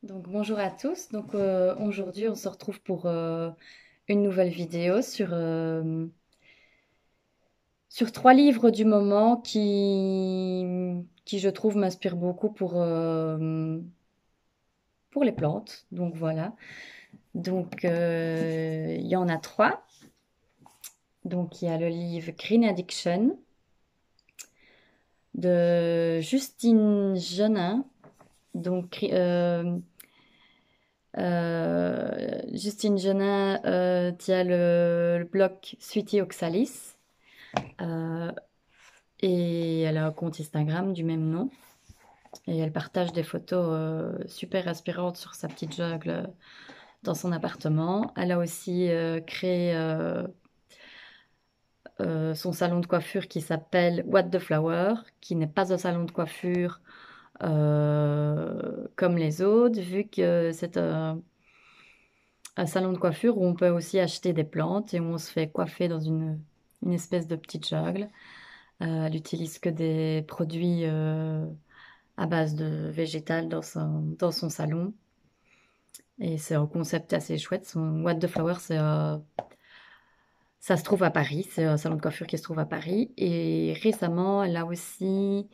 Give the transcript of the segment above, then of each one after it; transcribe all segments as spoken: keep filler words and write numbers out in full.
Donc bonjour à tous. Donc euh, aujourd'hui on se retrouve pour euh, une nouvelle vidéo sur, euh, sur trois livres du moment qui, qui je trouve m'inspirent beaucoup pour, euh, pour les plantes. Donc voilà. Donc euh, il y en a trois. Donc il y a le livre Green Addiction de Justine Genin. Donc euh, euh, Justine Genin euh, tient le, le blog Sweetie Oxalis. Euh, et elle a un compte Instagram du même nom. Et elle partage des photos euh, super inspirantes sur sa petite jungle euh, dans son appartement. Elle a aussi euh, créé euh, euh, son salon de coiffure qui s'appelle What the Flower, qui n'est pas un salon de coiffure euh, comme les autres, vu que c'est un, un salon de coiffure où on peut aussi acheter des plantes et où on se fait coiffer dans une, une espèce de petite jungle. Euh, elle utilise que des produits euh, à base de végétal dans son, dans son salon. Et c'est un concept assez chouette. Son What the Flower, c'est, euh, ça se trouve à Paris. C'est un salon de coiffure qui se trouve à Paris. Et récemment, elle a aussi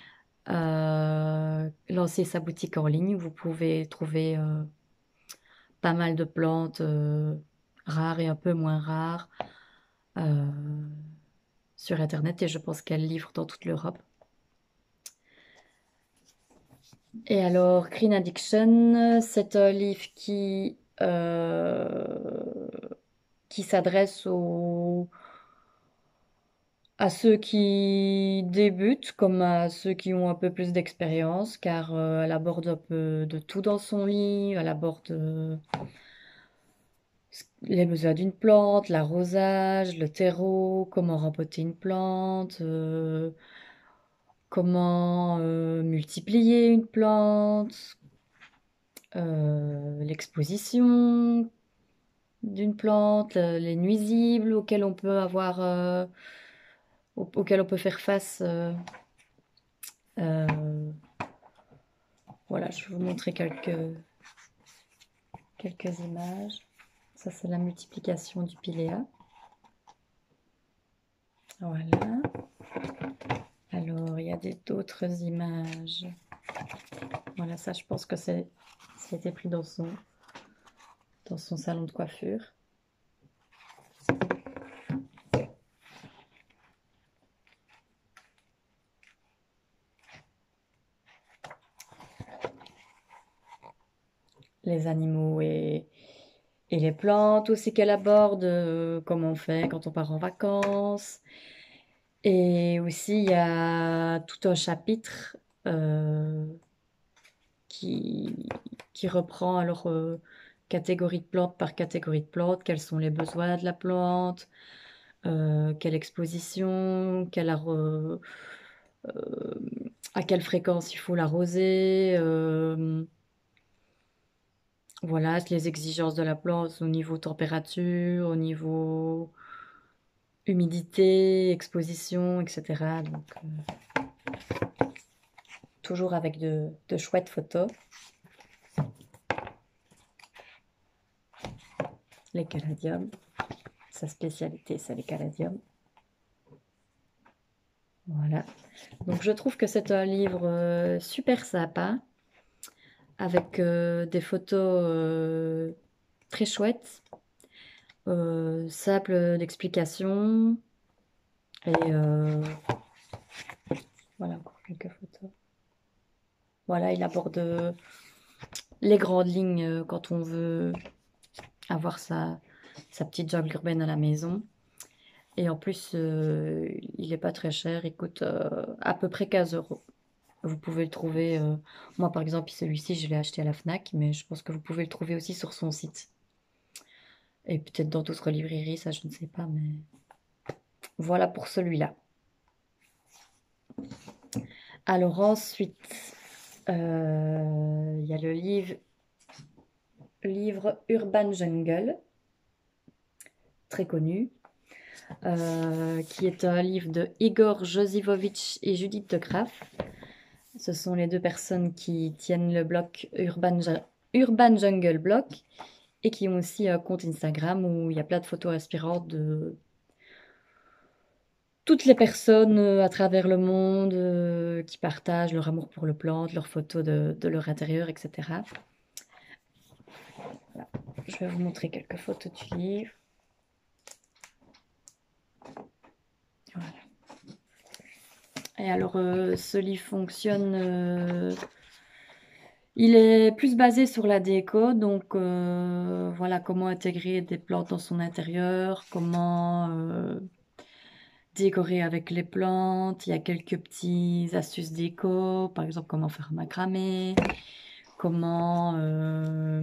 euh, lancé sa boutique en ligne où vous pouvez trouver euh, pas mal de plantes euh, rares et un peu moins rares euh, sur Internet. Et je pense qu'elle livre dans toute l'Europe. Et alors, Green Addiction, c'est un livre qui, euh, qui s'adresse aux, à ceux qui débutent comme à ceux qui ont un peu plus d'expérience, car euh, elle aborde un peu de tout dans son livre. Elle aborde euh, les besoins d'une plante, l'arrosage, le terreau, comment rempoter une plante, euh, comment euh, multiplier une plante, euh, l'exposition d'une plante, euh, les nuisibles auxquels on peut avoir, euh, au- auxquels on peut faire face. euh, euh, voilà, je vais vous montrer quelques, quelques images. Ça, c'est la multiplication du pilea. Voilà. Alors, il y a des- d'autres images. Voilà, ça, je pense que c'est, ça a été pris dans son, dans son salon de coiffure. Les animaux et, et les plantes aussi qu'elle aborde, euh, comment on fait quand on part en vacances. Et aussi, il y a tout un chapitre euh, qui, qui reprend alors euh, catégorie de plantes par catégorie de plantes, quels sont les besoins de la plante, euh, quelle exposition, quelle arro- euh, à quelle fréquence il faut l'arroser, euh, voilà, les exigences de la plante au niveau température, au niveau humidité, exposition, et cetera. Donc, euh, toujours avec de, de chouettes photos. Les caladiums, sa spécialité, c'est les caladiums. Voilà. Donc, je trouve que c'est un livre euh, super sympa, avec euh, des photos euh, très chouettes, euh, simples d'explication. Et euh, voilà, encore quelques photos. Voilà, il aborde euh, les grandes lignes euh, quand on veut avoir sa, sa petite jungle urbaine à la maison. Et en plus, euh, il n'est pas très cher, il coûte euh, à peu près quinze euros. Vous pouvez le trouver, euh, moi par exemple, celui-ci, je l'ai acheté à la Fnac, mais je pense que vous pouvez le trouver aussi sur son site. Et peut-être dans d'autres librairies, ça je ne sais pas, mais voilà pour celui-là. Alors ensuite, euh, il y a le livre, livre Urban Jungle, très connu, euh, qui est un livre de Igor Josivovitch et Judith de Graaf. Ce sont les deux personnes qui tiennent le blog Urban, Urban Jungle Block et qui ont aussi un compte Instagram où il y a plein de photos inspirantes de toutes les personnes euh, à travers le monde euh, qui partagent leur amour pour le plante, leurs photos de, de leur intérieur, et cetera. Voilà. Je vais vous montrer quelques photos du livre. Voilà. Et alors, euh, ce livre fonctionne... euh, il est plus basé sur la déco, donc euh, voilà comment intégrer des plantes dans son intérieur, comment euh, décorer avec les plantes. Il y a quelques petites astuces déco, par exemple comment faire un macramé, comment, euh,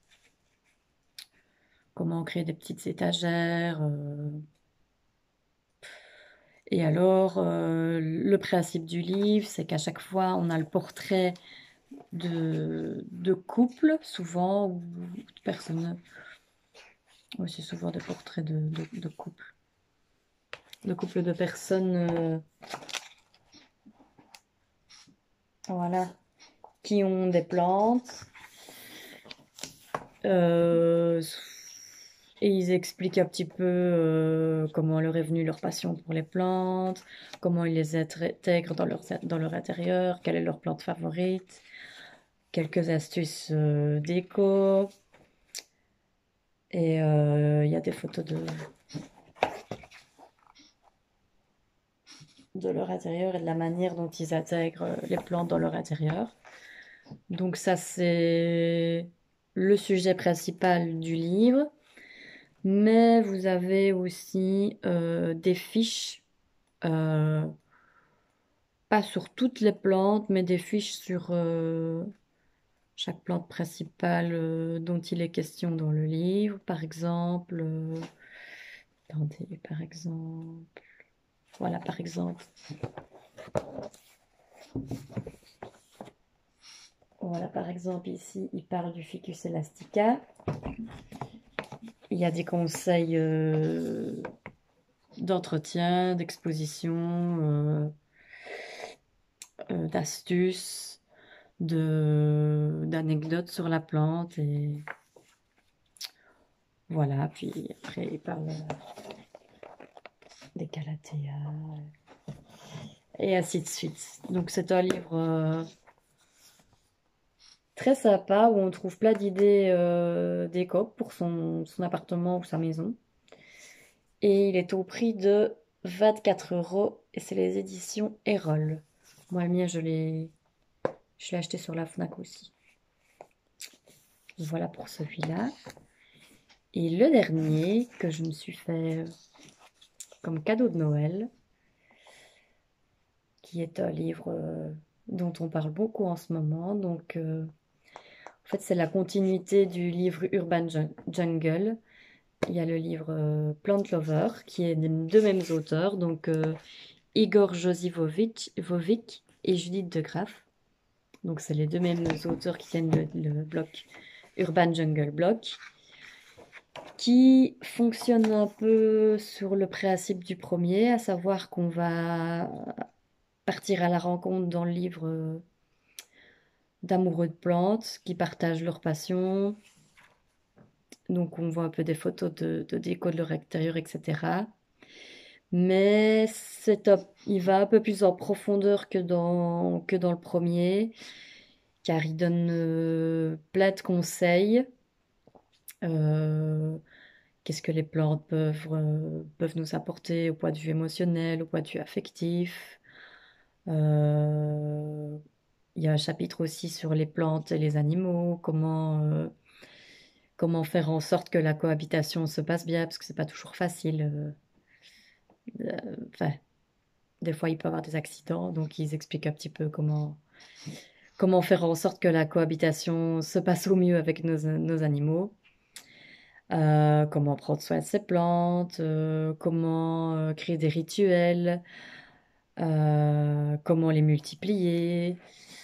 comment créer des petites étagères. euh. Et alors, euh, le principe du livre, c'est qu'à chaque fois, on a le portrait de, de couple, souvent, ou de personnes. Oui, c'est souvent des portraits de, de, de couple. De couple de personnes, euh, voilà, qui ont des plantes. Euh, et ils expliquent un petit peu euh, comment leur est venue leur passion pour les plantes, comment ils les intègrent dans leur, dans leur intérieur, quelle est leur plante favorite, quelques astuces euh, déco. Et euh, il y a des photos de, de leur intérieur et de la manière dont ils intègrent les plantes dans leur intérieur. Donc ça, c'est le sujet principal du livre. Mais vous avez aussi euh, des fiches, euh, pas sur toutes les plantes, mais des fiches sur euh, chaque plante principale euh, dont il est question dans le livre. Par exemple, euh, attendez, par exemple, voilà, par exemple, voilà, par exemple, ici, il parle du Ficus elastica. Il y a des conseils euh, d'entretien, d'exposition, euh, euh, d'astuces, de, d'anecdotes sur la plante. Et voilà, puis après, il parle des calatéas et ainsi de suite. Donc, c'est un livre euh, très sympa où on trouve plein d'idées euh, déco pour son, son appartement ou sa maison. Et il est au prix de vingt-quatre euros et c'est les éditions Erol. Moi, le mien, je l'ai je l'ai acheté sur la Fnac aussi. Voilà pour celui-là. Et le dernier que je me suis fait comme cadeau de Noël, qui est un livre euh, dont on parle beaucoup en ce moment. Donc, euh, en fait, c'est la continuité du livre Urban Jungle. Il y a le livre euh, Plant Lover, qui est des deux mêmes auteurs, donc euh, Igor Josivovic Vovic et Judith de Graaf. Donc, c'est les deux mêmes auteurs qui tiennent le, le bloc Urban Jungle Block, qui fonctionne un peu sur le principe du premier, à savoir qu'on va partir à la rencontre dans le livre euh, d'amoureux de plantes qui partagent leur passion. Donc on voit un peu des photos de, de déco de leur extérieur, et cetera. Mais c'est top. Il va un peu plus en profondeur que dans, que dans le premier, car il donne euh, plein de conseils. Euh, qu'est-ce que les plantes peuvent, euh, peuvent nous apporter au point de vue émotionnel, au point de vue affectif. Euh, il y a un chapitre aussi sur les plantes et les animaux, comment, euh, comment faire en sorte que la cohabitation se passe bien, parce que c'est pas toujours facile. euh, euh, Enfin, des fois, il peut y avoir des accidents, donc ils expliquent un petit peu comment, comment faire en sorte que la cohabitation se passe au mieux avec nos, nos animaux. Euh, comment prendre soin de ses plantes, euh, comment euh, créer des rituels, euh, comment les multiplier.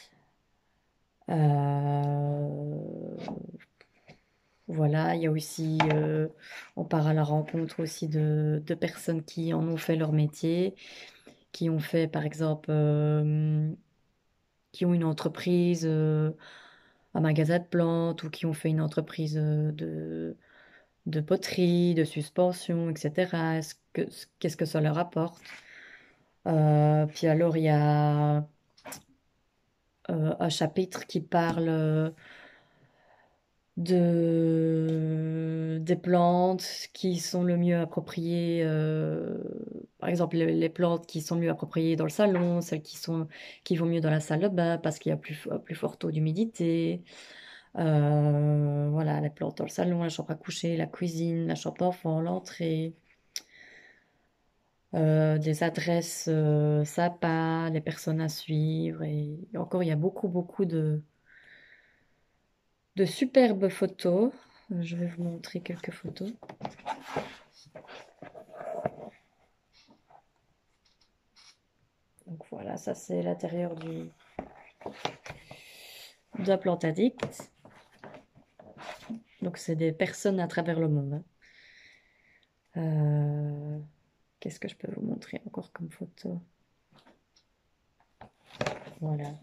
Euh, voilà, il y a aussi, euh, on part à la rencontre aussi de, de personnes qui en ont fait leur métier, qui ont fait par exemple, euh, qui ont une entreprise. euh, un magasin de plantes ou qui ont fait une entreprise euh, de, de poterie, de suspension, et cetera. Est-ce que, qu'est-ce que ça leur apporte? Euh, puis alors, il y a euh, un chapitre qui parle euh, de, des plantes qui sont le mieux appropriées, euh, par exemple les, les plantes qui sont mieux appropriées dans le salon, celles qui sont, qui vont mieux dans la salle de bain parce qu'il y a plus, un plus fort taux d'humidité. Euh, voilà, les plantes dans le salon, la chambre à coucher, la cuisine, la chambre d'enfant, l'entrée. Euh, des adresses euh, sympas, les personnes à suivre. Et encore, il y a beaucoup, beaucoup de, de superbes photos. Euh, Je vais vous montrer quelques photos. Donc voilà, ça c'est l'intérieur du d'un Plante Addict. Donc c'est des personnes à travers le monde. hein. Euh, Qu'est-ce que je peux vous montrer encore comme photo? Voilà.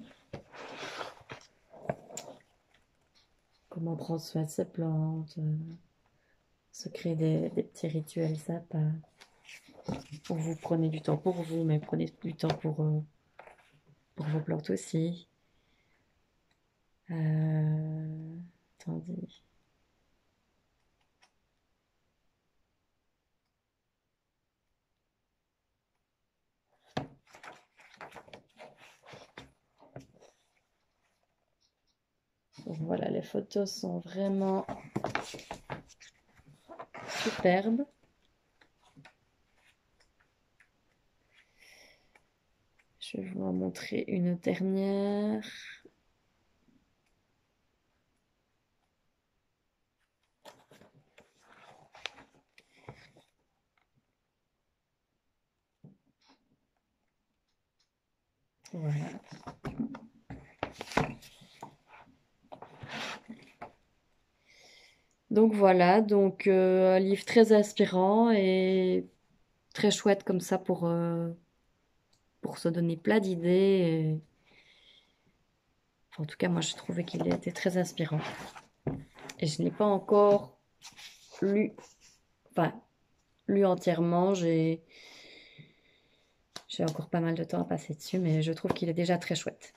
Comment prendre soin de ses plantes, euh, se créer des, des petits rituels sympas. Pour vous, prenez du temps pour vous, mais prenez du temps pour, euh, pour vos plantes aussi. Euh, Attendez. Donc voilà, les photos sont vraiment superbes. Je vais vous en montrer une dernière. Voilà. Donc voilà, donc euh, un livre très inspirant et très chouette comme ça pour, euh, pour se donner plein d'idées. et- enfin, en tout cas, moi, je trouvais qu'il était très inspirant. Et je n'ai pas encore lu, enfin, lu entièrement. J'ai, j'ai encore pas mal de temps à passer dessus, mais je trouve qu'il est déjà très chouette.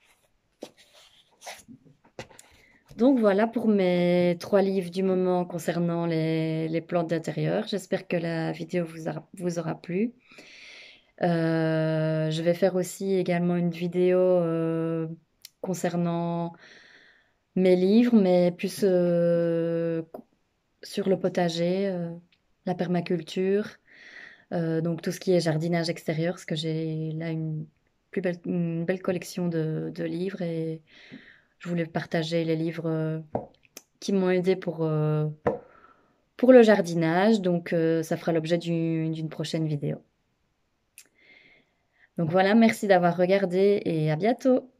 Donc voilà pour mes trois livres du moment concernant les, les plantes d'intérieur. J'espère que la vidéo vous, a- vous aura plu. Euh, je vais faire aussi également une vidéo euh, concernant mes livres, mais plus euh, sur le potager, euh, la permaculture, euh, donc tout ce qui est jardinage extérieur, parce que j'ai là une plus belle, une belle collection de, de livres et je voulais partager les livres euh, qui m'ont aidé pour, euh, pour le jardinage, donc euh, ça fera l'objet d'une d'une prochaine vidéo. Donc voilà, merci d'avoir regardé et à bientôt.